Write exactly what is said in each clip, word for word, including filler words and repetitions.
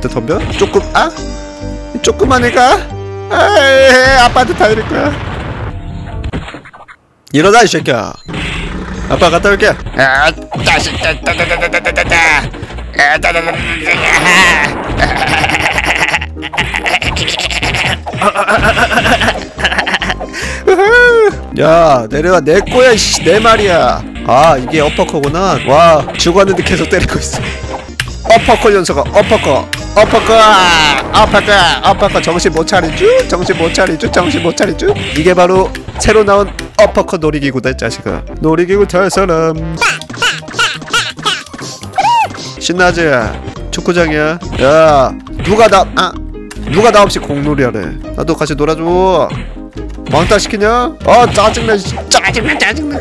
나한테 덤벼? 조금 아? 조그만 애가? 에이, 아빠한테 다 이럴 거야. 일어나 이 새끼야. 아빠 갔다 올게. 아, 다시 따따따따따따따. 아, 따따따따따. 야 내려와 내 거야 씨, 내 말이야. 아 이게 어퍼커구나. 와 죽었는데 계속 때리고 있어. 어퍼커 연서가 어퍼커 어퍼커 어퍼커 어퍼커 정신 못 차리죠? 정신 못 차리죠? 정신 못 차리죠? 이게 바로 새로 나온 어퍼커 놀이기구다 이 자식아. 놀이기구 탈 사람. 신나지? 축구장이야. 야 누가 나 아 누가 나 없이 공놀이 하래. 나도 같이 놀아줘. 왕따 시키냐? 어 짜증나 짜증나 짜증나.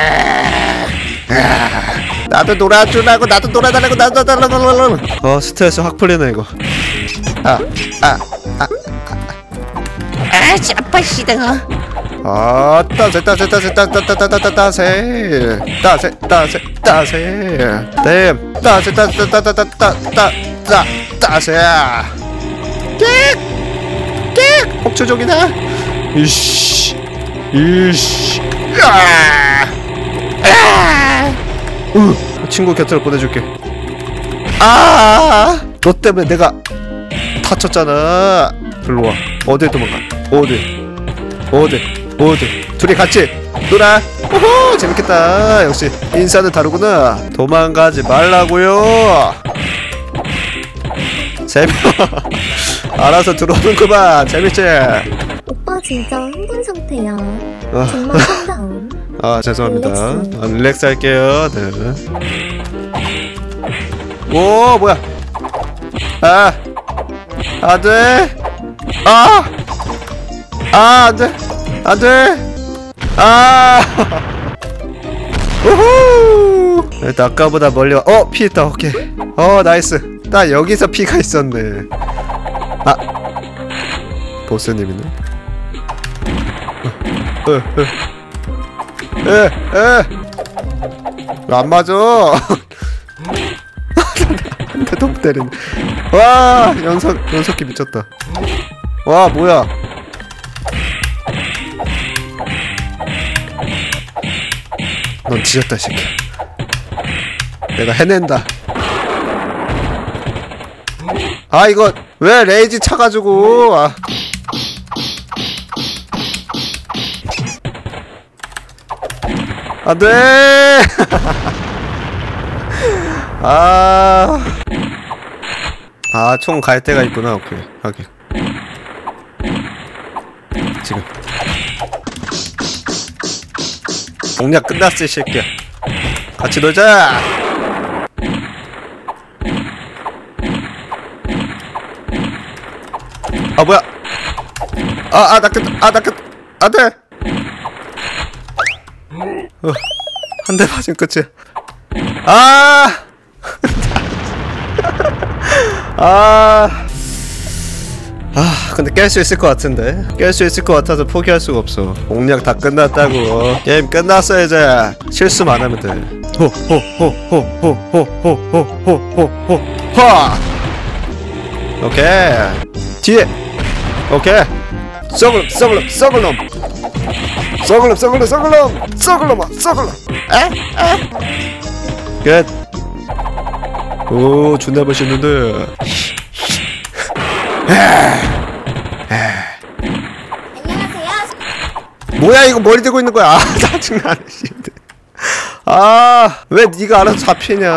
나도 놀아주라고. 나도 놀아달라고. 나도 놀아달라고. 어 스트레스 확 풀리네 이거. 아아아 아, 아, 아빠 시댕아. 아 따세 따세 따세 따따따따따 따세 따세 따세 따세 댐 따세 따세 따따따따따 따세 끽끽 폭주족이다. 이씨 이씨 아! 아! 우, 친구 곁으로 보내줄게. 아, 너 때문에 내가 다쳤잖아. 일로 와. 어딜 도망가? 어디? 어디? 어디? 둘이 같이 놀아. 오호, 재밌겠다. 역시 인사는 다르구나. 도망가지 말라고요. 세 명 알아서 들어오는구만. 재밌지? 오빠 진짜 흥분 상태야. 아. 정말 상다운. 아 죄송합니다. 릴렉스. 아, 릴렉스 할게요. 네. 오 뭐야? 아 안돼. 아 아 안돼 안돼. 아 우후. 일단 아까보다 멀리 와. 어 피 있다. 오케이. 어 나이스. 딱 여기서 피가 있었네. 아 보스님이네. 어, 어, 어. 에, 에. 왜 안 맞아? 한대 더 때리네. 와, 연속, 연속기 미쳤다. 와, 뭐야. 넌 지졌다, 이 새끼. 내가 해낸다. 아, 이거, 왜 레이지 차가지고. 아. 안돼. 아, 아, 총 갈 때가 있구나. 오케이, 하긴. 지금 공략 끝났어, 이 새끼야. 같이 놀자. 아 뭐야? 아, 아, 나 끝, 아, 나 끝, 안돼. 어, 한 대 맞으면 끝이야. 아! 아! 아, 근데 깰 수 있을 것 같은데. 깰 수 있을 것 같아서 포기할 수가 없어. 공략 다 끝났다고. 게임 끝났어 이제. 실수만 안 하면 돼. 호호호호호호호호호호호호. 화! 오케이. 뒤에. 오케이. 썩을 썩을 썩을 놈. 썩을 놈 썩을 놈 썩을 놈 썩을 놈아 썩을 놈. 에? 에? 끝. 오 존나 멋있는데. 뭐야 이거 머리 대고 있는 거야. 아 짜증나. 아 왜 네가 알아서 잡히냐.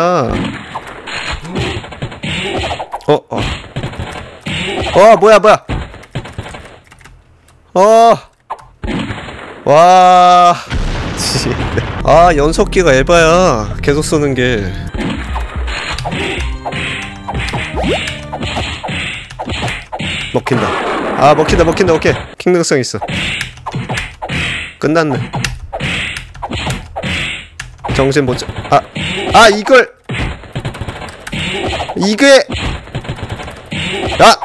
어 어. 어 뭐야 뭐야. 어. 와. 아 연속기가 에바야. 계속 쏘는 게. 먹힌다. 아 먹힌다 먹힌다. 오케이 킹능성 있어. 끝났네. 정신 못 차. 아, 아 이걸 이게 아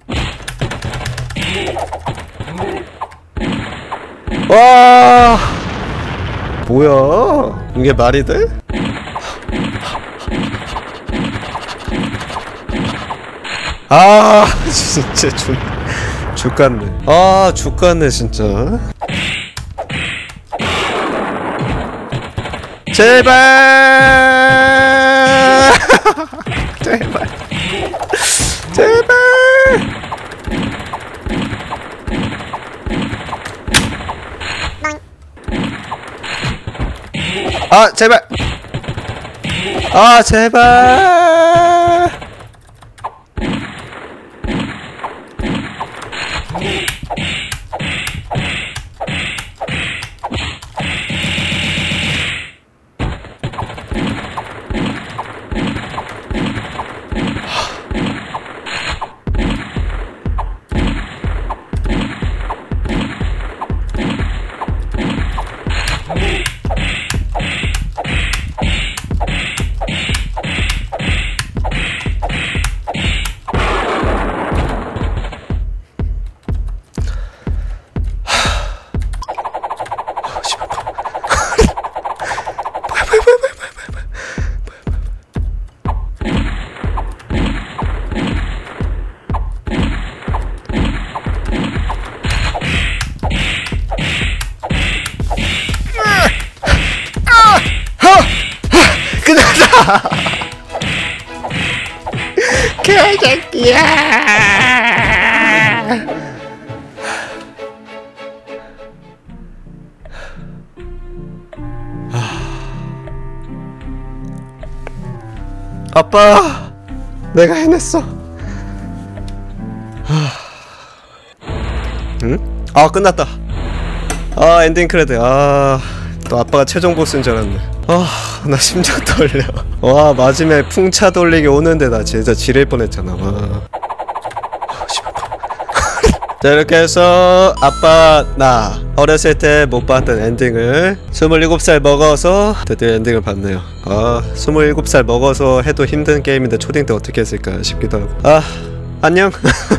와 뭐야 이게 말이 돼? 아 진짜 죽 죽겠네. 아 죽겠네 진짜. 제발 제발 제발 아 제발 아 제발 개새끼야. 아빠 내가 해냈어. 응? 아 끝났다. 아 엔딩 크레딧. 아 또 아빠가 최종 보스인 줄 알았네. 아 나 심장 떨려. 와 마지막에 풍차 돌리기 오는데 나 진짜 지릴 뻔했잖아. 와. 자 이렇게 해서 아빠 나 어렸을 때 못 봤던 엔딩을 스물일곱 살 먹어서 드디어 엔딩을 봤네요. 아 스물일곱 살 먹어서 해도 힘든 게임인데 초딩 때 어떻게 했을까 싶기도 하고. 아 안녕.